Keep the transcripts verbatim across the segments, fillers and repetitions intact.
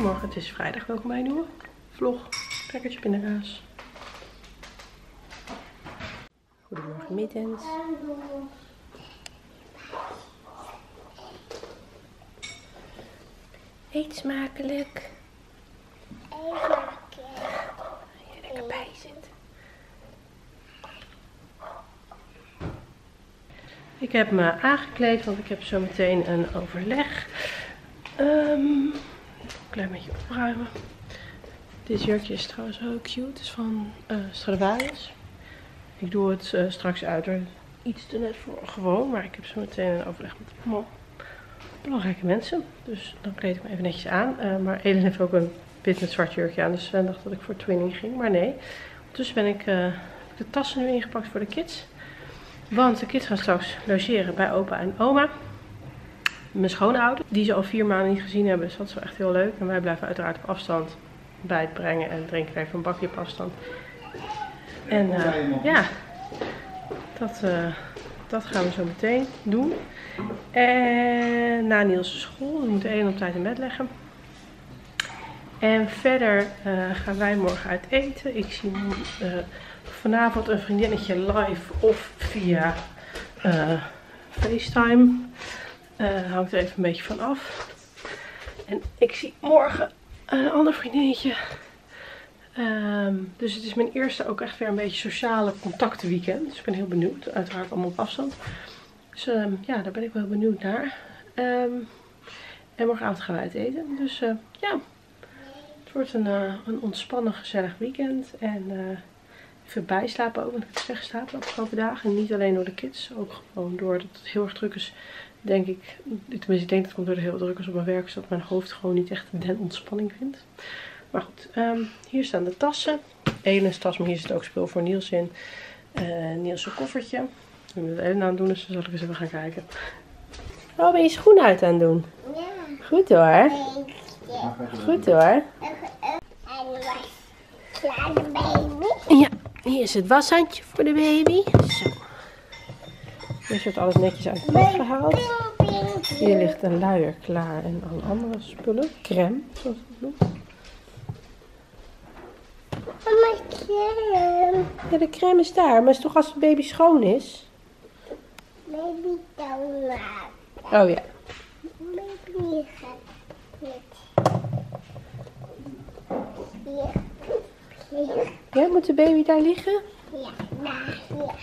Goedemorgen, het is vrijdag. Welkom bij een nieuwe vlog. Crackertje pindakaas. Goedemorgen, middens. Eet smakelijk. Eet smakelijk. Hier lekker bij zitten. Ik heb me aangekleed, want ik heb zo meteen een overleg. Um, een klein beetje opruimen. Dit jurkje is trouwens heel cute. Het is van uh, Stradivarius. Ik doe het uh, straks uit. Er iets te net voor gewoon. Maar ik heb zo meteen een overleg met allemaal belangrijke mensen. Dus dan kleed ik me even netjes aan. Uh, maar Elin heeft ook een wit met zwart jurkje aan. Dus Sven dacht dat ik voor twinning ging. Maar nee. Dus ben ik uh, de tassen nu ingepakt voor de kids. Want de kids gaan straks logeren bij opa en oma. Mijn schoonouders, die ze al vier maanden niet gezien hebben. Dus dat is wel echt heel leuk. En wij blijven uiteraard op afstand bij het brengen en drinken even een bakje op afstand. En uh, ja, dat, uh, dat gaan we zo meteen doen. En na Niels' school, we moeten één op tijd in bed leggen. En verder uh, gaan wij morgen uit eten. Ik zie uh, vanavond een vriendinnetje live of via uh, FaceTime. Uh, hangt er even een beetje van af. En ik zie morgen een ander vriendinnetje. Um, dus het is mijn eerste ook echt weer een beetje sociale contactenweekend. Dus ik ben heel benieuwd. Uiteraard allemaal op afstand. Dus um, ja, daar ben ik wel benieuwd naar. Um, en morgenavond gaan we uit eten. Dus uh, ja, het wordt een, uh, een ontspannen gezellig weekend. En uh, even bijslapen ook. Want ik heb slecht geslapen de afgelopen dagen. En niet alleen door de kids. Ook gewoon doordat het heel erg druk is. Denk ik, tenminste ik denk dat het komt door de heel druk is op mijn werk. Zodat mijn hoofd gewoon niet echt den ontspanning vindt. Maar goed, um, hier staan de tassen. Elen's tas, maar hier zit ook spul voor Niels in. Uh, Niels' koffertje. Ik moet het even aan het doen, dus dan zal ik eens even gaan kijken. Oh, ben je schoenen uit aan het doen? Ja. Goed hoor. Goed hoor. En was klaar de baby. Ja, hier is het washandje voor de baby. Zo. Hier wordt alles netjes uit de tas gehaald. Hier ligt een luier klaar en alle andere spullen. Crème, zoals het noemt. Mama, crème. Ja, de crème is daar. Maar is toch als de baby schoon is? Baby down. Oh ja. Baby gaat niet. Hier. Hier. Ja, moet de baby daar liggen? Ja, daar. Hier.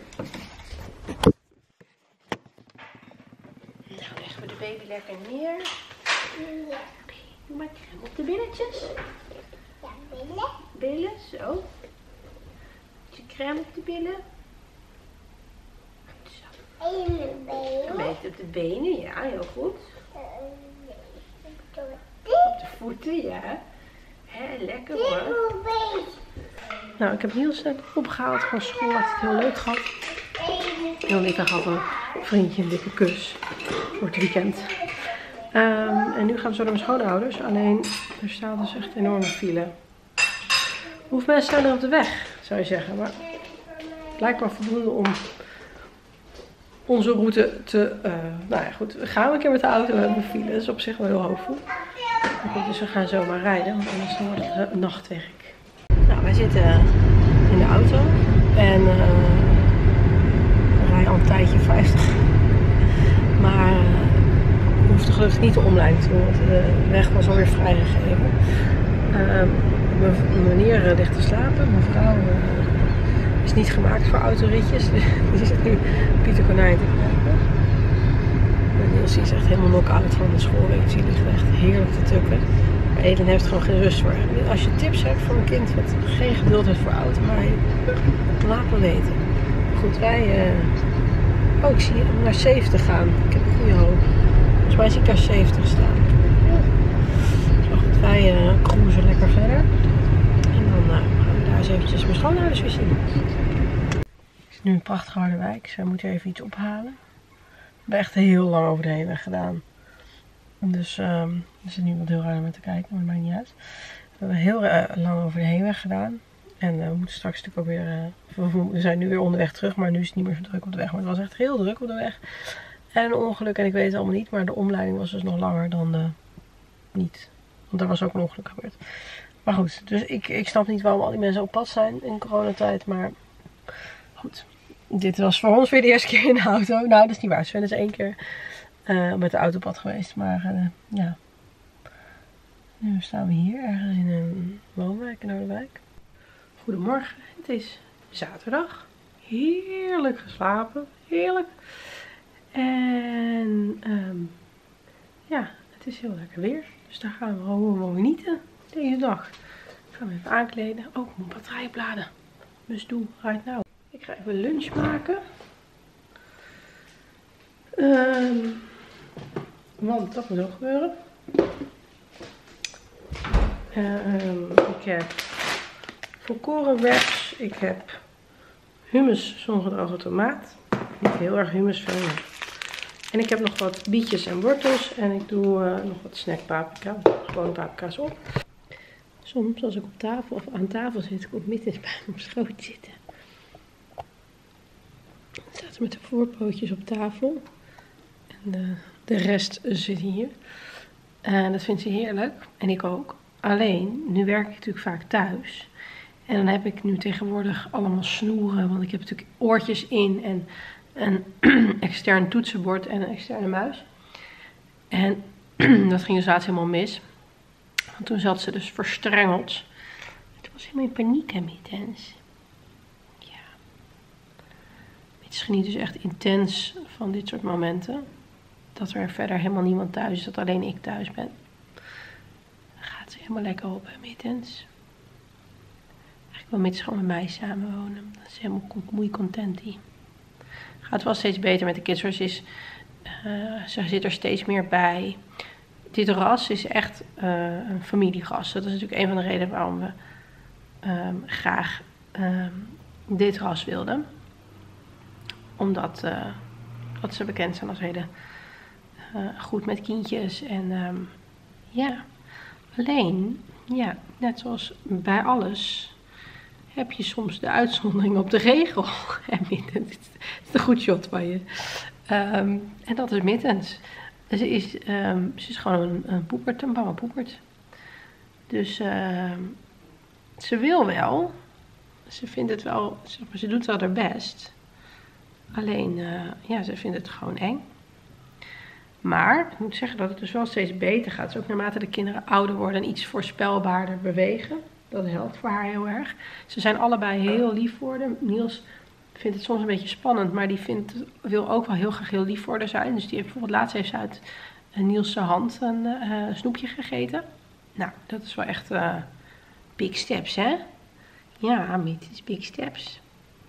Nou, leggen we de baby lekker neer. Ja. Doe maar crème op de billetjes. Ja, billen. Billen, zo. Beetje crème op de billen. Zo. En de benen. Een beetje op de benen, ja, heel goed. Op de voeten, ja. Hè, lekker hoor. Nou, ik heb Niels net opgehaald van school. Had het heel leuk gehad. Heel lief, hij gaf een vriendje een dikke kus voor het weekend. Um, en nu gaan we zo naar mijn schoonouders. Alleen, er staat dus echt een enorme file. Hoeveel mensen staan er op de weg, zou je zeggen. Maar het lijkt me voldoende om onze route te... Uh, nou ja, goed. We gaan een keer met de auto. We hebben een file. Dat is op zich wel heel hoopvol. Dus we gaan zomaar rijden. Want anders dan wordt het uh, nachtwerk. Nou, wij zitten in de auto. En uh, we rijden al een tijdje vijftig. Maar uh, we hoefden gelukkig niet de omleiding te doen. Want de weg was alweer vrijgegeven. Uh, Mijn meneer ligt te slapen. Mijn vrouw uh, is niet gemaakt voor autoritjes. Dus die zit nu Pieter Konijn te kijken. En Niels is echt helemaal knock-out van de schoolweek. Die ligt echt heerlijk te tukken. Maar Eden heeft gewoon geen rust voor. Als je tips hebt voor een kind wat geen geduld heeft voor auto, maar laat me weten. Goed, wij... Uh... Oh, ik zie hem naar zeventig gaan. Ik heb een goede hoop. Volgens mij zie ik daar zeventig staan. Zo goed, wij uh, cruisen lekker verder. En dan uh, gaan we daar eens eventjes mijn schoonouders weer zien. Ik zit nu in prachtige Harderwijk. Zij moet even iets ophalen. We hebben echt heel lang over de heenweg gedaan. Dus um, er zit niemand heel raar met te kijken, maar dat maakt niet uit. We hebben heel uh, lang over de heenweg gedaan. En uh, we moeten straks natuurlijk ook weer... Uh, we zijn nu weer onderweg terug, maar nu is het niet meer zo druk op de weg. Maar het was echt heel druk op de weg. En een ongeluk, en ik weet het allemaal niet. Maar de omleiding was dus nog langer dan uh, niet Want daar was ook een ongeluk gebeurd. Maar goed, dus ik, ik snap niet waarom al die mensen op pad zijn in coronatijd. Maar goed, dit was voor ons weer de eerste keer in de auto. Nou, dat is niet waar. Sven is één keer uh, met de autopad geweest. Maar uh, ja, nu staan we hier ergens in een woonwijk in Ouderwijk. Goedemorgen, het is zaterdag. Heerlijk geslapen, heerlijk. En um, ja, het is heel lekker weer. Dus daar gaan we gewoon genieten deze dag. Ik ga me even aankleden. Oh, ik moet batterij opladen. Dus doe, right now. Ik ga even lunch maken. Um, want dat moet ook gebeuren. Um, ik heb volkoren wraps. Ik heb hummus zongedroogde tomaat. Niet heel erg hummusvol. En ik heb nog wat bietjes en wortels. En ik doe uh, nog wat snackpaprika. Gewoon paprika's op. Soms als ik op tafel of aan tafel zit, komt Mittens bij me op schoot zitten. Dan staat ze met de voorpootjes op tafel. En de, de rest zit hier. En dat vindt ze heerlijk. En ik ook. Alleen, nu werk ik natuurlijk vaak thuis. En dan heb ik nu tegenwoordig allemaal snoeren. Want ik heb natuurlijk oortjes in en een extern toetsenbord en een externe muis. En dat ging dus laatst helemaal mis. Want toen zat ze dus verstrengeld. Toen was helemaal in paniek, hè, Mittens. Ja. Mittens geniet dus echt intens van dit soort momenten. Dat er verder helemaal niemand thuis is, dat alleen ik thuis ben. Dan gaat ze helemaal lekker op, hè, Mittens. Eigenlijk wil Mittens gewoon met mij samenwonen. Dat is helemaal mooi content die. Gaat wel steeds beter met de kids. Ze, is, uh, ze zit er steeds meer bij. Dit ras is echt uh, een familieras. Dat is natuurlijk een van de redenen waarom we um, graag um, dit ras wilden. Omdat uh, dat ze bekend zijn als hele uh, goed met kindjes. En um, ja, alleen, ja, net zoals bij alles, heb je soms de uitzondering op de regel. En Mittens, dit is een goed shot van je. Um, en dat is Mittens. Ze is, um, ze is gewoon een, een poepert, een bange poepert. Dus uh, ze wil wel. Ze vindt het wel, zeg maar, ze doet wel haar best. Alleen, uh, ja, ze vindt het gewoon eng. Maar, ik moet zeggen dat het dus wel steeds beter gaat. Dus ook naarmate de kinderen ouder worden en iets voorspelbaarder bewegen. Dat helpt voor haar heel erg. Ze zijn allebei heel lief voor haar. Niels vindt het soms een beetje spannend, maar die vindt, wil ook wel heel graag heel lief voor haar zijn. Dus die heeft bijvoorbeeld laatst heeft ze uit Niels' hand een uh, snoepje gegeten. Nou, dat is wel echt uh, big steps, hè? Ja, Mittens, big steps.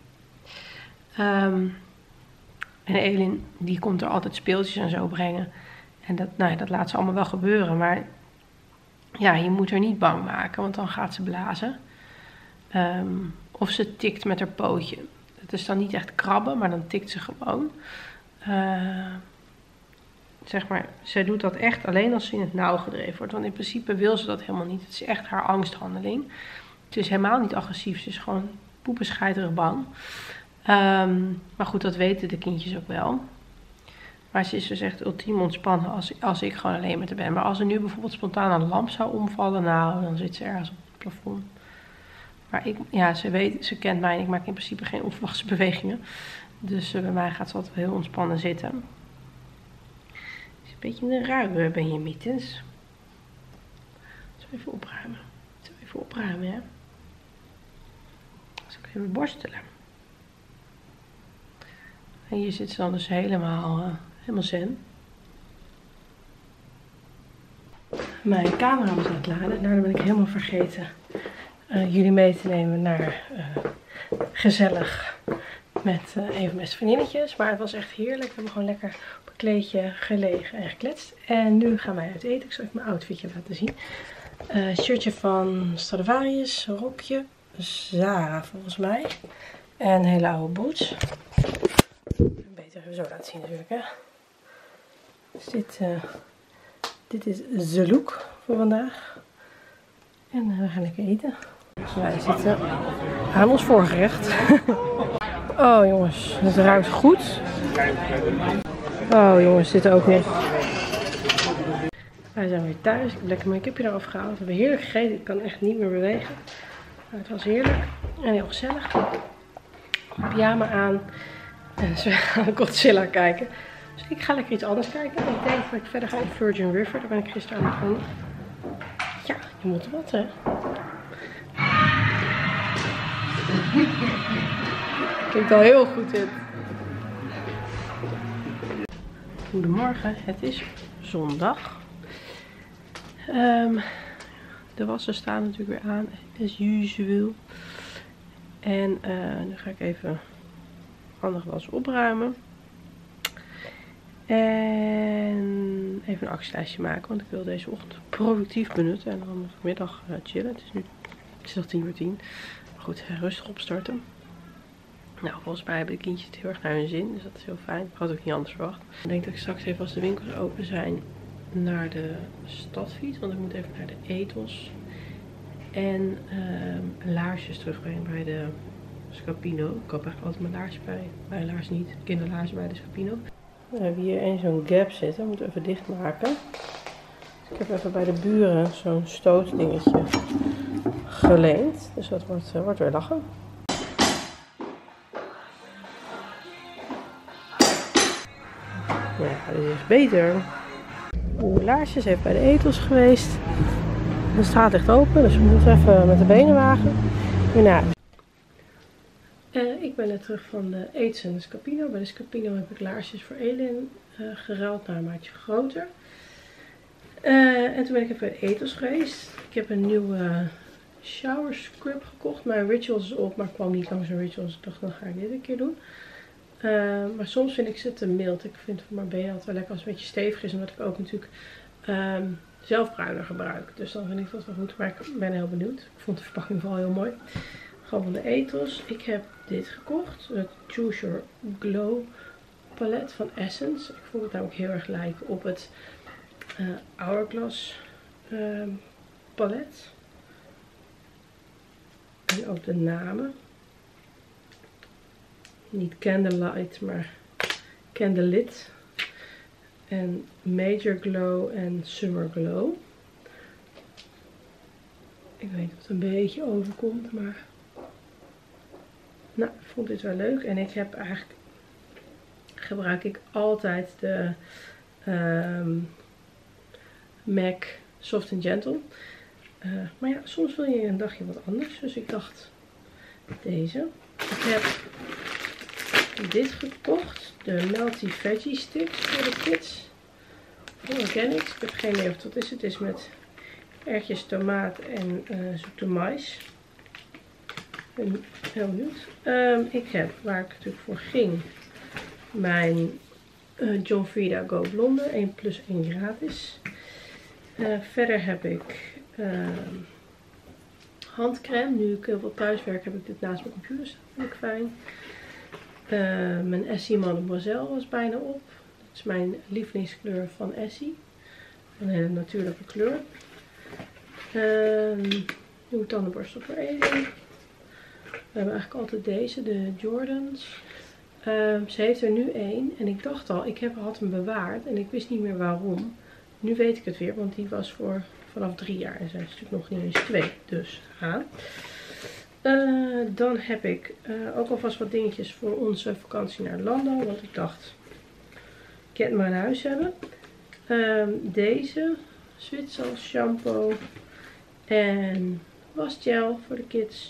Um, en Elin, die komt er altijd speeltjes en zo brengen. En dat, nou ja, dat laat ze allemaal wel gebeuren, maar ja, je moet haar niet bang maken, want dan gaat ze blazen. Um, of ze tikt met haar pootje. Het is dan niet echt krabben, maar dan tikt ze gewoon. Uh, zeg maar, zij doet dat echt alleen als ze in het nauw gedreven wordt. Want in principe wil ze dat helemaal niet. Het is echt haar angsthandeling. Het is helemaal niet agressief. Ze is gewoon poepenscheiterig bang. Um, maar goed, dat weten de kindjes ook wel. Maar ze is dus echt ultiem ontspannen als, als ik gewoon alleen met haar ben. Maar als er nu bijvoorbeeld spontaan een lamp zou omvallen, nou, dan zit ze ergens op het plafond. Maar ik, ja, ze weet, ze kent mij en ik maak in principe geen onverwachte bewegingen. Dus uh, bij mij gaat ze altijd wel heel ontspannen zitten. Is een beetje een ruimer ben je, Mittens. Zo even opruimen. Zo even opruimen, hè. Zal ik even borstelen. En hier zit ze dan dus helemaal, uh, helemaal zen. Mijn camera was aan het laden. Daardoor ben ik helemaal vergeten uh, jullie mee te nemen naar uh, gezellig met uh, een van mijn vriendinnetjes. Maar het was echt heerlijk. We hebben gewoon lekker op een kleedje gelegen en gekletst. En nu gaan wij uit eten. Ik zal even mijn outfitje laten zien. Uh, shirtje van Stradivarius, rokje, Zara volgens mij. En hele oude boots. Beter even zo laten zien natuurlijk, hè. Dus dit, uh, dit is de look voor vandaag. En uh, we gaan lekker eten. Dus wij zitten aan ons voorgerecht. Oh jongens, het ruikt goed. Oh jongens, dit ook nog. Wij zijn weer thuis. Ik heb lekker mijn kipje eraf gehaald. We hebben heerlijk gegeten. Ik kan echt niet meer bewegen. Maar het was heerlijk. En heel gezellig. Pyjama aan. En dus we gaan Godzilla kijken. Dus ik ga lekker iets anders kijken. Ik denk dat ik verder ga in Virgin River. Daar ben ik gisteren aan begonnen. Ja, je moet wat hè. Klinkt al heel goed dit. Goedemorgen, het is zondag. Um, de wassen staan natuurlijk weer aan, as usual. En uh, nu ga ik even andere wassen opruimen. En even een actielijstje maken, want ik wil deze ochtend productief benutten. En dan vanmiddag uh, chillen. Het is nu het is nog tien uur tien. Maar goed, rustig opstarten. Nou, volgens mij hebben de kindjes het heel erg naar hun zin. Dus dat is heel fijn. Ik had ook niet anders verwacht. Ik denk dat ik straks even als de winkels open zijn naar de stadfiets. Want ik moet even naar de Ethos. En uh, laarsjes terugbrengen bij de Scapino. Ik koop eigenlijk altijd mijn laars bij. Mijn laars niet. Kinderlaars bij de Scapino. We hebben hier een zo'n gap zitten. Dat moeten we even dichtmaken. Dus ik heb even bij de buren zo'n stootdingetje geleend. Dus dat wordt, uh, wordt weer lachen. Ja, dit is beter. De laarsjes even bij de Ethos geweest. De straat ligt open, dus we moeten even met de benen wagen. Weer naar huis. Uh, ik ben net terug van de Ethos en de Scapino. Bij de Scapino heb ik laarsjes voor Elin uh, geruild naar een maatje groter. Uh, en toen ben ik even bij de Ethos geweest. Ik heb een nieuwe shower scrub gekocht. Mijn Rituals is op, maar ik kwam niet langs een Rituals. Ik dacht, dan ga ik dit een keer doen. Uh, maar soms vind ik ze te mild. Ik vind voor mijn benen altijd wel lekker als het een beetje stevig is. Omdat ik ook natuurlijk um, zelf bruiner gebruik. Dus dan vind ik dat wel goed. Maar ik ben heel benieuwd. Ik vond de verpakking vooral heel mooi. Gewoon van de Ethos. Ik heb dit gekocht. Het Choose Your Glow palet van Essence. Ik vond het namelijk heel erg lijken op het uh, Hourglass uh, palet. En ook de namen. Niet Candlelight, maar Candlelit. En Major Glow en Summer Glow. Ik weet niet of het een beetje overkomt, maar... Nou, ik vond dit wel leuk. En ik heb eigenlijk... Gebruik ik altijd de... Um, MAC Soft and Gentle. Uh, maar ja, soms wil je een dagje wat anders. Dus ik dacht... Deze. Ik heb... dit gekocht. De Melty Veggie Sticks voor de kids. Voor Organics. Ik heb geen idee wat het is. Het is met erwtjes, tomaat en uh, zoete mais. Ik ben heel benieuwd. Um, ik heb, waar ik natuurlijk voor ging, mijn uh, John Frieda Go Blonde. één plus één gratis. Uh, verder heb ik uh, handcrème. Nu ik heel veel thuiswerk heb ik dit naast mijn computer staan. Vind ik fijn. Uh, mijn Essie Mademoiselle was bijna op. Dat is mijn lievelingskleur van Essie. Een hele natuurlijke kleur. Uh, nieuwe tandenborstel voor Elin. We hebben eigenlijk altijd deze, de Jordans. Uh, ze heeft er nu één. En ik dacht al, ik heb, had hem bewaard. En ik wist niet meer waarom. Nu weet ik het weer, want die was voor vanaf drie jaar. En zij is natuurlijk nog niet eens twee. Dus aan. Uh, dan heb ik uh, ook alvast wat dingetjes voor onze vakantie naar Landau. Want ik dacht, ik kan het maar in huis hebben. Uh, deze Zwitsers shampoo. En wasgel voor de kids.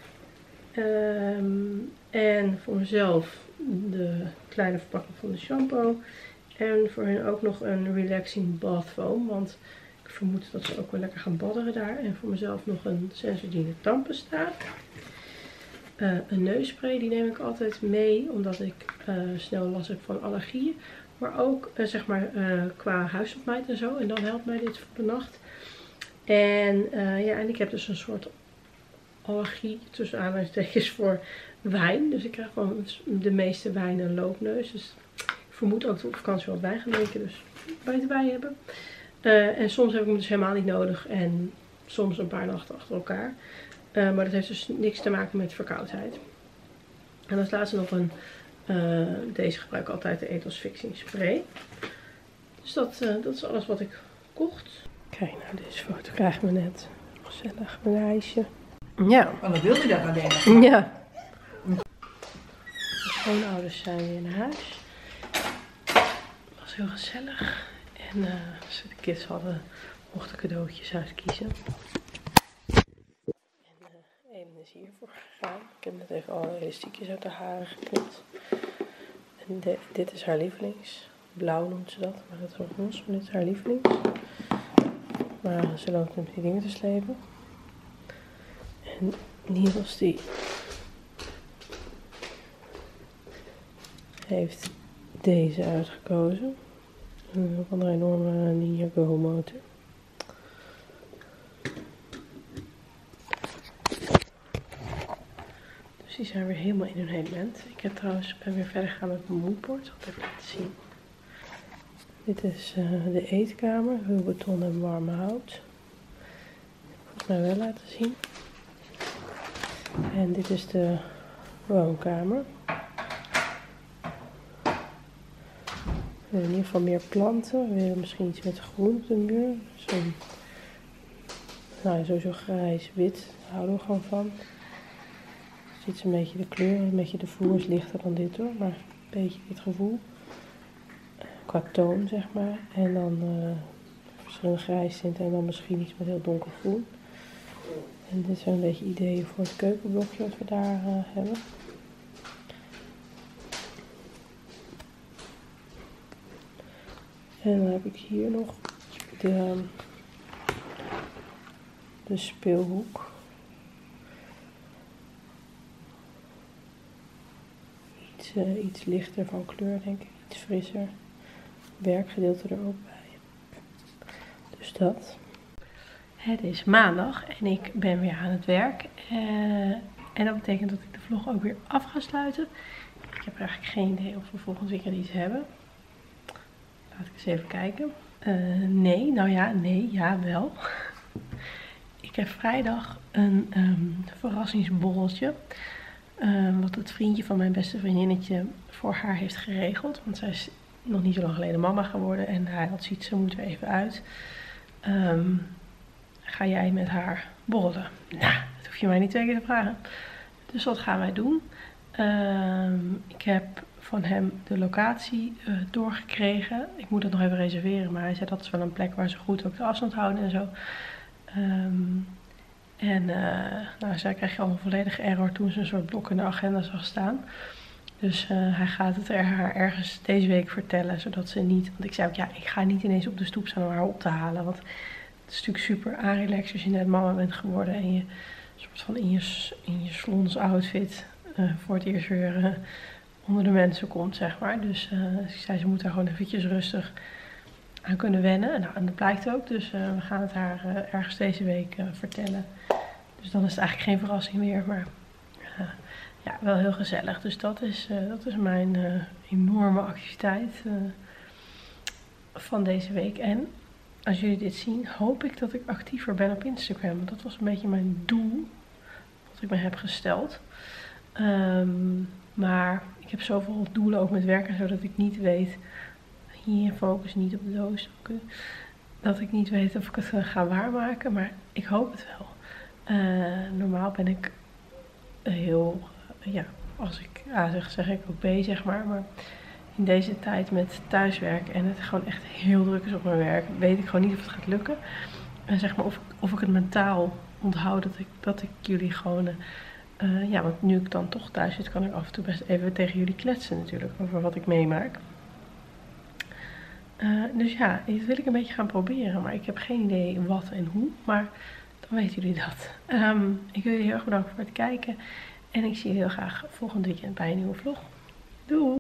Um, en voor mezelf de kleine verpakking van de shampoo. En voor hen ook nog een relaxing bath foam. Want ik vermoed dat ze ook wel lekker gaan badderen daar. En voor mezelf nog een Sensodyne tandpasta. Uh, een neusspray, die neem ik altijd mee. Omdat ik uh, snel last heb van allergieën. Maar ook uh, zeg maar uh, qua huisopmaat en zo. En dan helpt mij dit voor de nacht. En uh, ja, en ik heb dus een soort allergie tussen aanhalingstekens voor wijn. Dus ik krijg gewoon de meeste wijn een loopneus. Dus ik vermoed ook dat ik op vakantie wat wijn gaan drinken. Dus bij het bij hebben. Uh, en soms heb ik hem dus helemaal niet nodig. En soms een paar nachten achter elkaar. Uh, maar dat heeft dus niks te maken met verkoudheid. En als laatste nog een... Uh, deze gebruik ik altijd, de Ethos Fixing Spray. Dus dat, uh, dat is alles wat ik gekocht. Kijk, nou deze foto krijgt me net. Gezellig, mijn ijsje. Ja. Oh, dan wilde je dat alleen. Ja. De schoonouders zijn weer naar huis. Het was heel gezellig. En uh, de kids hadden, mochten cadeautjes uitkiezen. En uh, Elen is hiervoor gegaan. Ik heb net even alle elastiekjes uit haar haren geknipt. En de, dit is haar lievelings. Blauw noemt ze dat, maar dat is ook roze. Maar dit is haar lievelings. Maar ze loopt met die dingen te slepen. En Niels die heeft deze uitgekozen. Van een enorme Ninjago motor. Dus die zijn weer helemaal in hun element. Ik heb trouwens, ben weer verder gegaan met mijn moodboard. Dat heb ik laten zien. Dit is uh, de eetkamer. Heel beton en warme hout. Volgens mij wel laten zien. En dit is de woonkamer. We willen in ieder geval meer planten. We willen misschien iets met groen op de muur. Zo'n, nou, sowieso grijs, wit. Daar houden we gewoon van. Ziet ze een beetje de kleur. Een beetje de vloer is lichter dan dit hoor. Maar een beetje dit gevoel. Qua toon zeg maar. En dan uh, verschillende grijstinten. En dan misschien iets met heel donkergroen. En dit zijn een beetje ideeën voor het keukenblokje wat we daar uh, hebben. En dan heb ik hier nog de, de speelhoek. Iets, uh, iets lichter van kleur denk ik, iets frisser. Werkgedeelte er ook bij. Dus dat. Het is maandag en ik ben weer aan het werk. Uh, en dat betekent dat ik de vlog ook weer af ga sluiten. Ik heb eigenlijk geen idee of we volgend weekend iets hebben. Laat ik eens even kijken. Uh, nee, nou ja, nee, ja, wel. Ik heb vrijdag een um, verrassingsborreltje. Uh, wat het vriendje van mijn beste vriendinnetje voor haar heeft geregeld. Want zij is nog niet zo lang geleden mama geworden. En hij had zoiets, ze moet er even uit. Um, ga jij met haar borrelen? Nou, dat hoef je mij niet twee keer te vragen. Dus wat gaan wij doen? Um, ik heb van hem de locatie uh, doorgekregen. Ik moet het nog even reserveren, maar hij zei dat is wel een plek waar ze goed ook de afstand houden en zo. Um, en uh, nou, zij kreeg je allemaal volledige error toen ze een soort blok in de agenda zag staan. Dus uh, hij gaat het er haar ergens deze week vertellen, zodat ze niet... Want ik zei ook, ja, ik ga niet ineens op de stoep staan om haar op te halen. Want het is natuurlijk super aanrelaxed als je net mama bent geworden en je soort van in je, in je slons outfit uh, voor het eerst weer uh, onder de mensen komt, zeg maar. Dus uh, ik zei, ze moet daar gewoon eventjes rustig aan kunnen wennen. Nou, en dat blijkt ook. Dus uh, we gaan het haar uh, ergens deze week uh, vertellen. Dus dan is het eigenlijk geen verrassing meer, maar uh, ja, wel heel gezellig. Dus dat is, uh, dat is mijn uh, enorme activiteit uh, van deze week. En als jullie dit zien, hoop ik dat ik actiever ben op Instagram. Want dat was een beetje mijn doel, wat ik me heb gesteld. Um, maar ik heb zoveel doelen ook met werken, zodat ik niet weet, hier focus niet op de doos, dat ik niet weet of ik het ga waarmaken. Maar ik hoop het wel. Uh, normaal ben ik heel, uh, ja, als ik A zeg, zeg ik ook B, zeg maar. Maar in deze tijd met thuiswerk en het gewoon echt heel druk is op mijn werk, weet ik gewoon niet of het gaat lukken. En zeg maar of, of ik het mentaal onthoud dat ik, dat ik jullie gewoon... Uh, Uh, ja, want nu ik dan toch thuis zit, kan ik af en toe best even tegen jullie kletsen natuurlijk over wat ik meemaak. Uh, dus ja, dit wil ik een beetje gaan proberen, maar ik heb geen idee wat en hoe. Maar dan weten jullie dat. Um, ik wil jullie heel erg bedanken voor het kijken en ik zie jullie heel graag volgend weekend bij een nieuwe vlog. Doei!